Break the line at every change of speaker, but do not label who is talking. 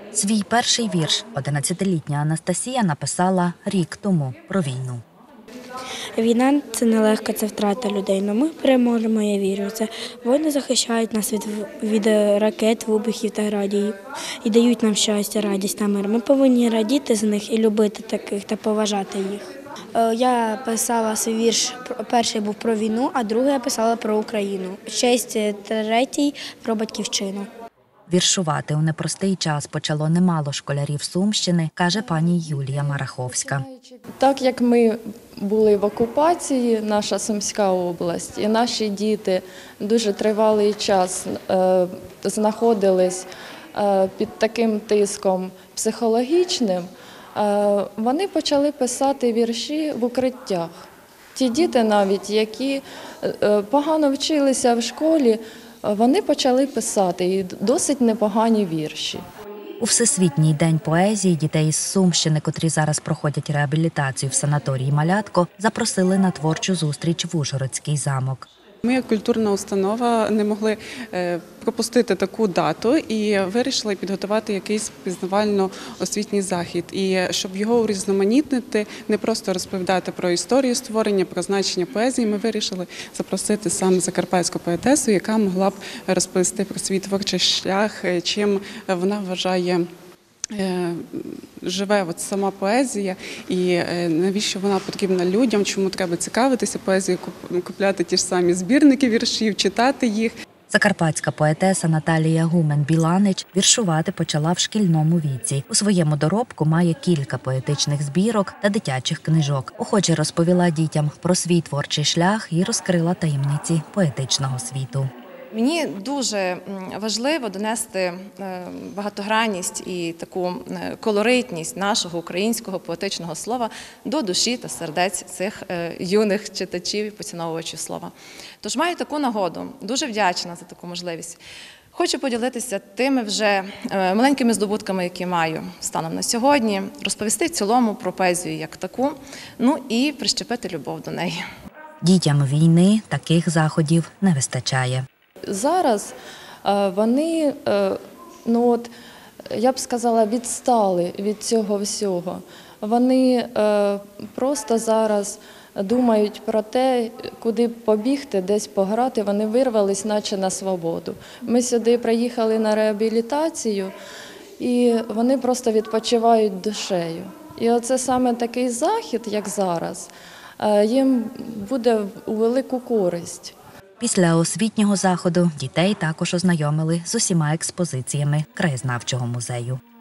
Свій перший вірш 11-літня Анастасія написала рік тому про війну.
Війна – це нелегка, це втрата людей, але ми переможемо, я вірю. Це воїни захищають нас від ракет, вибухів та градів і дають нам щастя, радість та мир. Ми повинні радіти з них і любити таких та поважати їх. Я писала свій вірш, перший був про війну, а другий я писала про Україну. Честь, третій – про батьківщину.
Віршувати у непростий час почало немало школярів Сумщини, каже пані Юлія Мараховська.
Так як ми були в окупації, наша Сумська область, і наші діти дуже тривалий час знаходились під таким тиском психологічним, вони почали писати вірші в укриттях. Ті діти навіть, які погано вчилися в школі, вони почали писати і досить непогані вірші.
У Всесвітній день поезії дітей із Сумщини, котрі зараз проходять реабілітацію в санаторії «Малятко», запросили на творчу зустріч в Ужгородський замок.
Ми, як культурна установа, не могли пропустити таку дату і вирішили підготувати якийсь пізнавально-освітній захід. І щоб його урізноманітнити, не просто розповідати про історію створення, про значення поезії, ми вирішили запросити саме закарпатську поетесу, яка могла б розповісти про свій творчий шлях, чим вона вважає живе сама поезія і навіщо вона потрібна людям, чому треба цікавитися поезією, купляти ті ж самі збірники віршів, читати їх.
Закарпатська поетеса Наталія Гумен-Біланич віршувати почала в шкільному віці. У своєму доробку має кілька поетичних збірок та дитячих книжок. Охоче розповіла дітям про свій творчий шлях і розкрила таємниці поетичного світу.
Мені дуже важливо донести багатогранність і таку колоритність нашого українського поетичного слова до душі та сердець цих юних читачів і поціновувачів слова. Тож маю таку нагоду, дуже вдячна за таку можливість. Хочу поділитися тими вже маленькими здобутками, які маю станом на сьогодні, розповісти в цілому про поезію як таку, ну і прищепити любов до неї.
Дітям війни таких заходів не вистачає.
Зараз вони, я б сказала, відстали від цього всього. Вони просто зараз думають про те, куди побігти, десь пограти. Вони вирвались, наче на свободу. Ми сюди приїхали на реабілітацію, і вони просто відпочивають душею. І оце саме такий захід, як зараз, їм буде у велику користь.
Після освітнього заходу дітей також ознайомили з усіма експозиціями краєзнавчого музею.